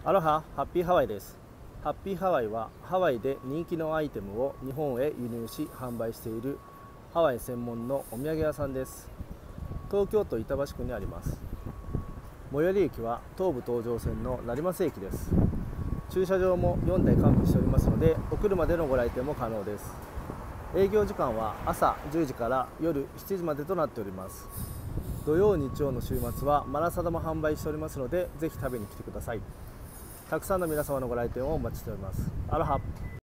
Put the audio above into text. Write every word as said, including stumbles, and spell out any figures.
アロハ、ハッピーハワイです。ハッピーハワイはハワイで人気のアイテムを日本へ輸入し販売しているハワイ専門のお土産屋さんです。東京都板橋区にあります。最寄り駅は東武東上線の成増駅です。駐車場もよんだい完備しておりますので、お車でのご来店も可能です。営業時間は朝じゅうじから夜しちじまでとなっております。土曜日曜の週末はマラサダも販売しておりますので、ぜひ食べに来てください。たくさんの皆様のご来店をお待ちしております。アロハ。